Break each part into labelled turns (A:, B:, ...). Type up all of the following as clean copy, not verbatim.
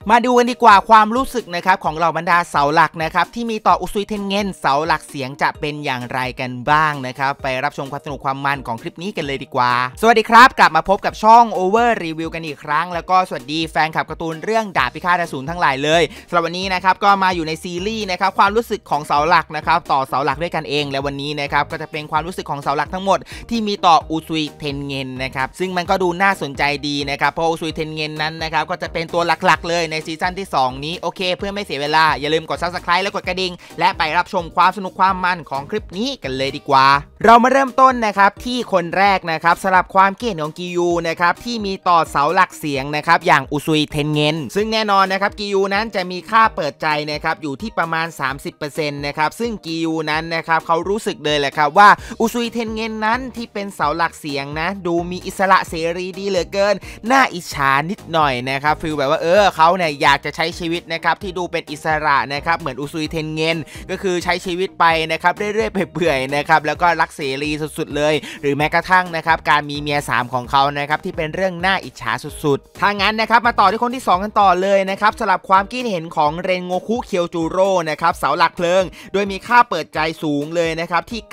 A: มาดูกันดีกว่าความรู้สึกนะครับของเหล่าบรรดาเสาหลักนะครับที่มีต่ออุซุยเทนเงินเสาหลักเสียงจะเป็นอย่างไรกันบ้างนะครับไปรับชมความสนุกความมันของคลิปนี้กันเลยดีกว่าสวัสดีครับกลับมาพบกับช่อง Over Review กันอีกครั้งแล้วก็สวัสดีแฟนคลับการ์ตูนเรื่องดาบพิฆาตอสูรทั้งหลายเลยสำหรับวันนี้นะครับก็มาอยู่ในซีรีส์นะครับความรู้สึกของเสาหลักนะครับต่อเสาหลักด้วยกันเองและวันนี้นะครับก็จะเป็นความรู้สึกของเสาหลักทั้งหมดที่มีต่ออุซุยเทนเงินนะครับซึ่งมันก็ดูน่าสนใจดีนะครับเพราะอุซุยเทนเงินนั้นนะครับก็จะเป็นตัวหลักๆเลยในซีซั่นที่2นี้โอเคเพื่อไม่เสียเวลาอย่าลืมกด Subscribe และกดกระดิ่งและไปรับชมความสนุกความมันของคลิปนี้กันเลยดีกว่าเรามาเริ่มต้นนะครับที่คนแรกนะครับสำหรับความเก่งของกิยูนะครับที่มีต่อเสาหลักเสียงนะครับอย่างอุซุยเทนเงินซึ่งแน่นอนนะครับกิยูนั้นจะมีค่าเปิดใจนะครับอยู่ที่ประมาณ 30% นะครับซึ่งกิยูนั้นนะครับเขารู้สึกเลยแหละครับว่าอุซุยเทนเงินนั้นที่เป็นเสาหลักเสียงนะดูมีอิสระเสรีดีเหลือเกินน่าอิจฉานิดหน่อยนะครับฟีลแบบว่าเขาเนี่ยอยากจะใช้ชีวิตนะครับที่ดูเป็นอิสระนะครับเหมือนอุซุยเทนเงินก็คือใช้ชีวิตไปนะครับเรื่อยๆเปื่อยๆนะครับแล้วก็รักเสรีสุดๆเลยหรือแม้กระทั่งนะครับการมีเมีย3ของเขานะครับที่เป็นเรื่องน่าอิจฉาสุดๆถ้างั้นนะครับมาต่อที่คนที่2กันต่อเลยนะครับสำหรับความคิดเห็นของเรนโงคุเคียวจูโร่นะครับเสาหลักเพลิงโดยมีค่าเปิดใจสูงเลยนะครับที่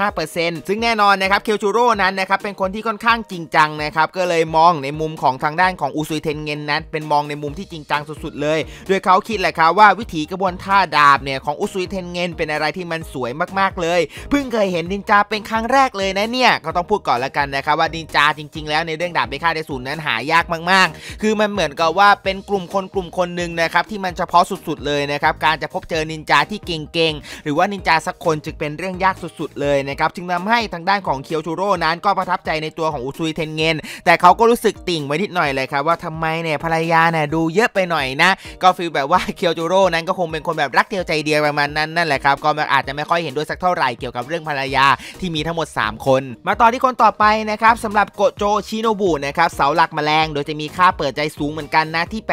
A: 95% ซึ่งแน่นอนนะครับเคียวจูโร่นั้นนะครับเป็นคนที่ค่อนข้างจริงจังนะครับก็เลยมองในมุมของทางด้านของอุซุยเทนเงินนั้นเป็นมองในมุมที่จริงจังสุดๆเลยโดยเขาคิดแหละครับว่าวิถีกระบวนท่าดาบเนี่ยของอุซุยเทนเงินเป็นอะไรที่มันสวยมากๆเลยเพิ่งเคยเห็นนินจาเป็นครั้งแรกเลยนะเนี่ยก็ต้องพูดก่อนละกันนะครับว่านินจาจริงๆแล้วในเรื่องดาบพิฆาตอสูรนั้นหายากมากๆคือมันเหมือนกับว่าเป็นกลุ่มคนหนึ่งนะครับที่มันเฉพาะสุดๆเลยนะครับการจะพบเจอนินจาที่เก่งๆหรือว่านินจาสักคนจึงเป็นเรื่องยากสุดๆเลยนะครับจึงทำให้ทางด้านของเคียวจูโร่นั้นก็ประทับใจในตัวของอุซุยเทนเงินแต่เขาก็รู้สึกติ่งไว้นิดหน่อยเลยครับว่าทำไมเนี่ยภรรยาเนี่ยดูเยอะไปหน่อยนะก็ฟีลแบบว่าเคียวจูโร่นั้นก็คงเป็นคนแบบรักเดียวใจเดียวประมาณนั้นนั่นแหละครับก็อาจจะไม่ค่อยเห็นด้วยสักเท่าไหร่เกี่ยวกับเรื่องภรรยาที่มีทั้งหมด3คนมาต่อที่คนต่อไปนะครับสำหรับโกโจชิโนบุนะครับเสาหลักแมลงโดยจะมีค่าเปิดใจสูงเหมือนกันนะที่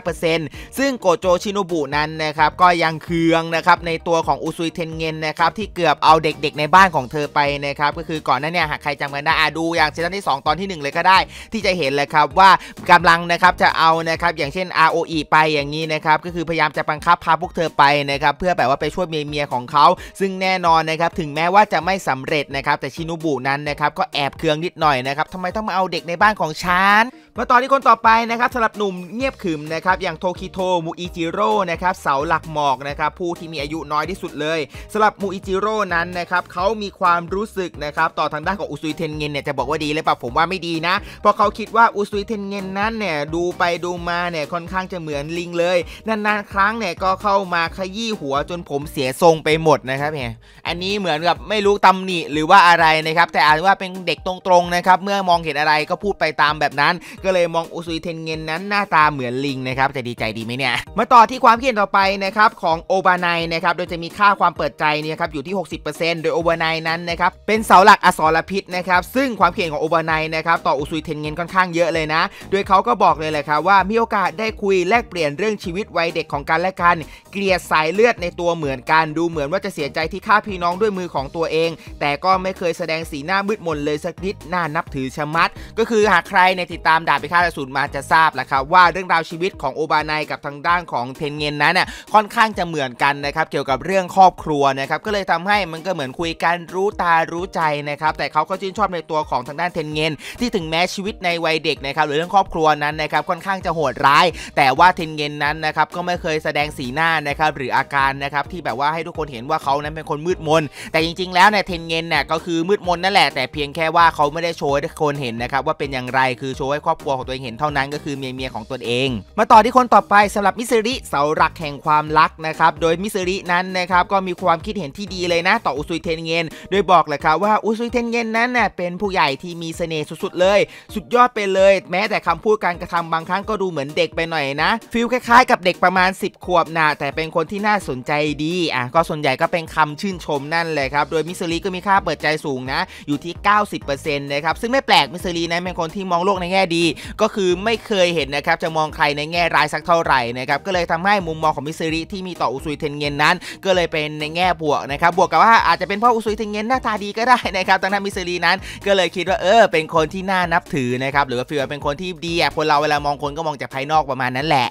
A: 85% ซึ่งโกโจชิโนบุนั้นนะครับก็ยังเคืองนะครับในตัวของอุซุยเทนเงินนะครับที่เกือบเอาเด็กๆในบ้านของเธอไปนะครับก็คือก่อนหน้านี้หากใครจำกันได้ดูอย่างซีซั่นที่2ตอนที่1เลยก็ได้ที่จะเห็นเลยครับว่ากำลังนะครับจะเอานะครับอย่างเช่น ROE ไปอย่างนี้นะครับก็คือพยายามจะบังคับพาพวกเธอไปนะครับเพื่อแบบว่าไปช่วยเมียของเขาซึ่งแน่นอนนะครับถึงแม้ว่าจะไม่สำเร็จนะครับแต่ชิโนบุนั้นนะครับก็แอบเคืองนิดหน่อยนะครับทำไมต้องมาเอาเด็กในบ้านของฉันมาต่อที่คนต่อไปนะครับสำหรับหนุ่มเงียบขรึมนะครับอย่างโทคิโตมูอิจิโร่นะครับเสาหลักหมอกนะครับผู้ที่มีอายุน้อยที่สุดเลยสำหรับมูอิจิโร่นั้นนะครับเขามีความรู้สึกนะครับต่อทางด้านของอุซุยเทนเงินเนี่ยจะบอกว่าดีเลยป่ะผมว่าไม่ดีนะเพราะเขาคิดว่าอุซุยเทนเงินนั้นเนี่ยดูไปดูมาเนี่ยค่อนข้างจะเหมือนลิงเลยนานๆครั้งเนี่ยก็เข้ามาขยี้หัวจนผมเสียทรงไปหมดนะครับเนี่ยอันนี้เหมือนกับไม่รู้ตำหนิหรือว่าอะไรนะครับแต่อาจว่าเป็นเด็กตรงๆนะครับเมื่อมองเห็นอะไรก็พูดไปตามแบบนั้นก็เลยมองอุซุยเทนเงินนั้นหน้าตาเหมือนลิงนะครับจะดีใจดีไหมเนี่ยมาต่อที่ความคิดเห็นต่อไปนะครับของโอบานายนะครับโดยจะมีค่าความเปิดใจเนี่ยครับอยู่ที่ 60% โดยโอบานายนั้นนะครับเป็นเสาหลักอสรพิษนะครับซึ่งความคิดเห็นของโอบานายนะครับต่ออุซุยเทนเงินค่อนข้างเยอะเลยนะโดยเขาก็บอกเลยแหละครับว่ามีโอกาสได้คุยแลกเปลี่ยนเรื่องชีวิตวัยเด็กของกันและกันเกลียดสายเลือดในตัวเหมือนกันดูเหมือนว่าจะเสียใจที่ฆ่าพี่น้องด้วยมือของตัวเองแต่ก็ไม่เคยแสดงสีหน้ามืดมนเลยสักนิดน่านับถือชะมัดก็คือหากใครในติดตามดาบพิฆาตอสูรมาจะทราบแหละครับว่าเรื่องราวชีวิตของโอบานายกับทางด้านของเทนเงินนั้นน่ะค่อนข้างจะเหมือนกันนะครับเกี่ยวกับเรื่องครอบครัวนะครับก็เลยทำให้มันก็เหมือนคุยกันรู้ตารู้ใจนะครับแต่เขาก็ชื่นชอบในตัวของทางด้านเทนเงินที่ถึงแม้ชีวิตในวัยเด็กนะครับหรือเรื่องครอบครัวนั้นนะครับค่อนข้างจะโหดร้ายแต่ว่าเทนเงินนั้นนะครับก็ไม่เคยแสดงสีหน้านะครับหรืออาการนะครับที่แบบว่าให้ทุกคนเห็นว่าเขานั้นเป็นคนมืดมนแต่จริงๆแล้วเนี่ยเทนเงินเนี่ยก็คือมืดมนนั่นแหละแต่เพียงแค่ว่าเขาไม่ได้โชว์ให้ทุกคนเห็นนะครับว่าเป็นอย่างไรคือโชว์ให้ครอบครัวของตัวเองเห็นเท่านั้นก็คือเมียของตนเองมาต่อที่คนต่อไปสำหรับมิซึริเสาหลักแห่งความรักนะครับโดยมิซึรินั้นนะครับก็มีความคิดเห็นที่ดีเลยนะต่ออุซุยเทนเงินโดยบอกเลยครับว่าอุซุยเทนเงินนั้นน่ะเป็นผู้ใหญ่ที่มีเสน่ห์สุดๆเลยสุดยอดไปเลยแม้แต่คำพูดการกระทำบางครั้งก็ดูเหมือนเด็กไปหน่อยนะฟีลคล้ายๆกับเด็กประมาณ10 ขวบนะแต่เป็นคนที่น่าสนใจดีก็ส่วนใหญ่ก็เป็นคำชื่นชมนั่นแหละครับโดยมิซึริก็มีค่าเปิดใจสูงนะอยู่ที่ 90% นะครับซึ่งไม่แปลกมิซึรินั้นเป็นคนที่มองโลกในแง่ดีก็คือไม่เคยเห็นนะครับจะมองใครในแง่ร้ายสักเท่าไหร่นะครับก็เลยทำให้มุมมองของมิซึริที่มีต่ออุซุยเทนเงินนั้นก็เลยเป็นในแง่บวกนะครับบวกกับว่าอาจจะเป็นเพราะอุซุยเทนเงินหน้าตาดีก็ได้นะครับทางด้านมิซึรินั้นก็เลยคิดว่าเป็นคนที่น่านับถือนะครับหรือว่าฟีลเป็นคนที่ดีคนเราเวลามองคนก็มองจากภายนอกประมาณนั้นแหละ ม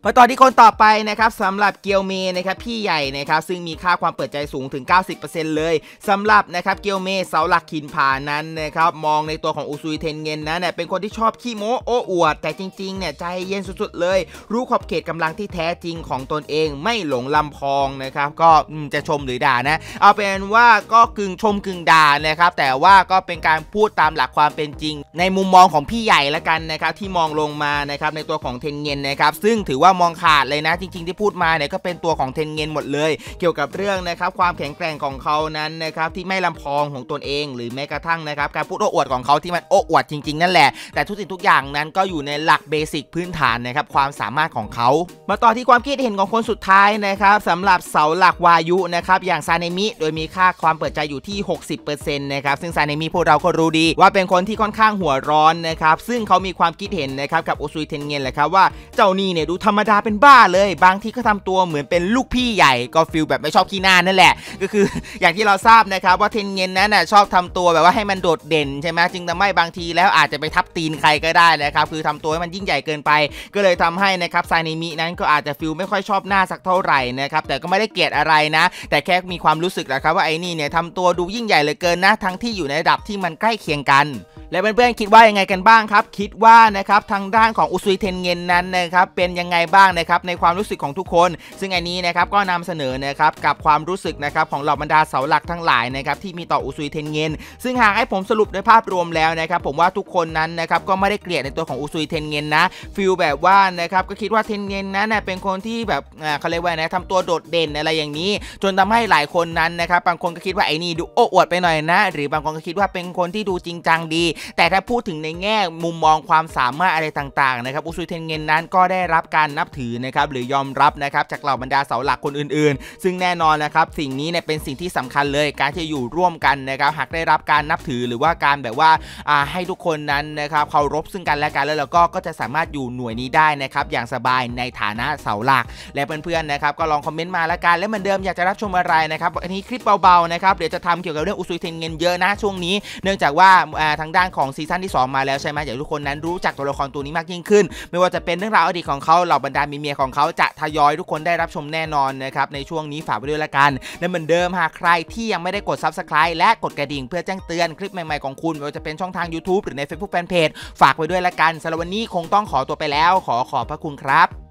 A: มาต่อที่คนต่อไปนะครับสำหรับเกียวเมนะครับพี่ใหญ่นะครับซึ่งมีค่าความเปิดใจสูงถึง 90% เลยสำหรับนะครับเกียวเมเสาหลักขินผานั้นนะครับมองในตัวของอุซุยเทนเงินนะเนี่ยเป็นคนที่ชอบขี้โม้โอ้อวดแต่จริงๆเนี่ยใจเย็นสุดๆเลยรู้ขอบเขตกำลังที่แท้จริงของตนเองไม่หลงลำพองนะครับก็จะชมหรือด่านะเอาเป็นว่าก็กึ่งชมกึ่งด่านะครับแต่ว่าก็เป็นการพูดตามหลักความเป็นจริงในมุมมองของพี่ใหญ่ละกันนะครับที่มองลงมานะครับในตัวของเทนเงินนะครับซึ่งถือว่ามองขาดเลยนะจริงๆที่พูดมาเนี่ยก็เป็นตัวของเทนเงินหมดเลยเกี่ยวกับเรื่องนะครับความแข็งแกร่งของเขานั้นนะครับที่ไม่ลำพองของตนเองหรือแม้กระทั่งนะครับการพูดโอ้อวดของเขาที่มันโอ้อวดจริงๆนั่นแหละแต่ทุกสิ่งทุกอย่างนั้นก็อยู่ในหลักเบสิกพื้นฐานนะครับความสามารถของเขามาต่อที่ความคิดเห็นของคนสุดท้ายนะครับสำหรับเสาหลักวายุนะครับอย่างซาเนมิโดยมีค่าความเปิดใจอยู่ที่ 60% นะครับซึ่งซาเนมิพวกเราก็รู้ดีว่าเป็นคนที่ค่อนข้างหัวร้อนนะครับซึ่งเขามีความคิดเห็นนะครับกับอุซุยเทนเงินแหละครับว่าเจ้านี่เนี่ยดูธรรมดาเป็นบ้าเลยบางทีก็ทำตัวเหมือนเป็นลูกพี่ใหญ่ก็ฟีลแบบไม่ชอบขี้หน้านั่นแหละก็คืออย่างที่เราทราบนะครับว่าเทนเงินนั้นชอบทำตัวแบบว่าให้มันโดดเด่นใช่ไหมจึงทำให้บางทีแล้วอาจจะไปทับตีนใครก็ได้นะครับคือทำตัวให้มันยิ่งใหญ่เกินไปก็เลยทำให้นะครับซาเนมินั้นก็อาจจะฟีลไม่ค่อยชอบหน้าสักเท่าไหร่นะครับแต่ก็ไม่ได้เกลียดอะไรนะแต่แค่มีความรู้สึกแหละครับว่าไอ้นี่เนี่ยทำตัวดูยิ่งใหญ่เหลือเกินนะทั้งที่อยู่ในระดับที่มันใกล้เคียงกันและเพื่อนๆคิดว่ายังไงกันบ้างครับคิดว่านะครับทางด้านของอุซุยเทนเงินนั้นนะครับเป็นยังไงบ้างนะครับในความรู้สึกของทุกคนซึ่งอันนี้นะครับก็นำเสนอนะครับกับความรู้สึกนะครับของเหล่าบรรดาเสาหลักทั้งหลายนะครับที่มีต่ออุซุยเทนเงินซึ่งหากให้ผมสรุปโดยภาพรวมแล้วนะครับผมว่าทุกคนนั้นนะครับก็ไม่ได้เกลียดในตัวของอุซุยเทนเงินนะฟีลแบบว่านะครับก็คิดว่าเทนเงินนั้นเป็นคนที่แบบเขาเรียกว่านะทำตัวโดดเด่นอะไรอย่างนี้จนทำให้หลายคนนั้นนะครับบางคนก็คิดว่าไอ้นี่ดูโอ้อวดไปหน่อยนะหรือบางคนก็คิดว่าเป็นคนที่ดูจริงจังดีแต่ถ้าพูดถึงในแง่มุมมองความสามารถอะไรต่างๆนะครับอุซุยเทนเงินนั้นก็ได้รับการนับถือนะครับหรือยอมรับนะครับจากเหล่าบรรดาเสาหลักคนอื่นๆซึ่งแน่นอนนะครับสิ่งนี้เนี่ยเป็นสิ่งที่สำคัญเลยการที่อยู่ร่วมกันนะครับหากได้รับการนับถือหรือว่าการแบบว่าให้ทุกคนนั้นนะครับเคารพซึ่งกันและกันแล้วเราก็จะสามารถอยู่หน่วยนี้ได้นะครับอย่างสบายในฐานะเสาหลักและเพื่อนๆนะครับก็ลองคอมเมนต์มาละกันและเหมือนเดิมอยากจะรับชมอะไรนะครับอันนี้คลิปเบาๆนะครับเดี๋ยวจะทำเกี่ยวกับเรื่องอุซุยเทนเงินเยอะนะช่วงนี้เนื่องจากว่าทางด้านของซีซั่นที่2มาแล้วใช่ไหมอยากทุกคนนั้นรู้จักตัวละครตัวนี้มากยิ่งขึ้นไม่ว่าจะเป็นเรื่องราวอดีตของเขาเหล่าบรรดาเมียของเขาจะทยอยทุกคนได้รับชมแน่นอนนะครับในช่วงนี้ฝากไว้ด้วยละกันและเหมือนเดิมหากใครที่ยังไม่ได้กด Subscribe และกดกระดิ่งเพื่อแจ้งเตือนคลิปใหม่ๆของคุณไม่ว่าจะเป็นช่องทาง YouTube หรือใน Facebook Fanpage ฝากไว้ด้วยละกันสำหรับวันนี้คงต้องขอตัวไปแล้วขอบพระคุณครับ